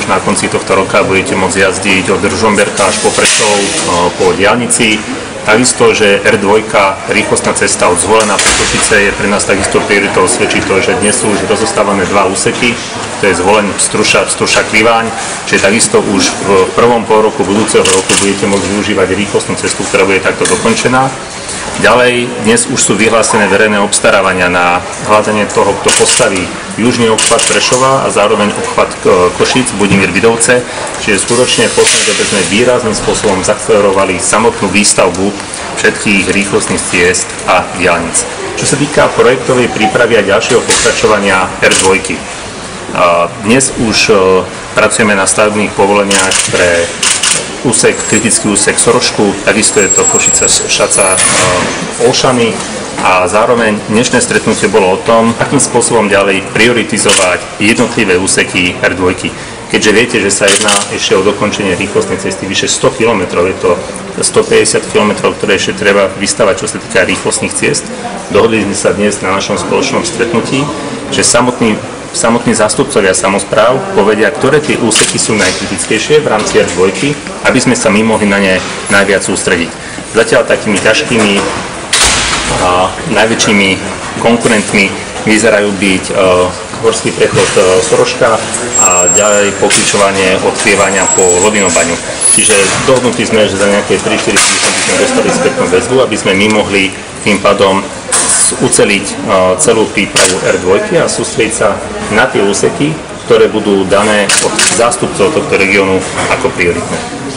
na konci tohto roka budete môcť jazdiť od Ružomberka až po Prešov po diaľnici. Takisto, že R2, rýchlostná cesta od Zvolena po Košice, je pre nás takisto prioritou, svedčí to, že dnes sú už rozostávané dva úseky, to je Zvolen, Struša, Kriváň, čiže takisto už v prvom polroku budúceho roku budete môcť využívať rýchlostnú cestu, ktorá bude takto dokončená. Ďalej, dnes už sú vyhlásené verejné obstarávania na hľadanie toho, kto postaví južný obchvat Prešova a zároveň obchvat Košíc, Budimír Vidovce. Čiže skutočne v poslednej dobe sme výrazným spôsobom zakcelerovali samotnú výstavbu všetkých rýchlostných ciest a diaľnic. Čo sa týka projektovej prípravy a ďalšieho pokračovania R2. Dnes už pracujeme na stavebných povoleniach pre kritický úsek Sorošku, takisto je to Košice, Šaca, Olšany a zároveň dnešné stretnutie bolo o tom, akým spôsobom ďalej prioritizovať jednotlivé úseky R2. Keďže viete, že sa jedná ešte o dokončenie rýchlostnej cesty vyše 100 km, je to 150 km, ktoré ešte treba vystavať, čo sa týka rýchlostných ciest. Dohodli sme sa dnes na našom spoločnom stretnutí, že samotní zástupcovia samospráv povedia, ktoré tie úseky sú najkritickejšie v rámci R2, aby sme sa my mohli na ne najviac sústrediť. Zatiaľ takými ťažkými a najväčšími konkurentmi vyzerajú byť horský prechod Soroška a ďalej pokričovanie od Krievania po Lodinobaňu. Čiže dohodnutí sme, že za nejaké 3-4 týždne by sme dostali spätnú väzbu, aby sme my mohli tým pádom uceliť celú prípravu R2 a sústrediť sa na tie úseky, ktoré budú dané od zástupcov tohto regiónu ako prioritné.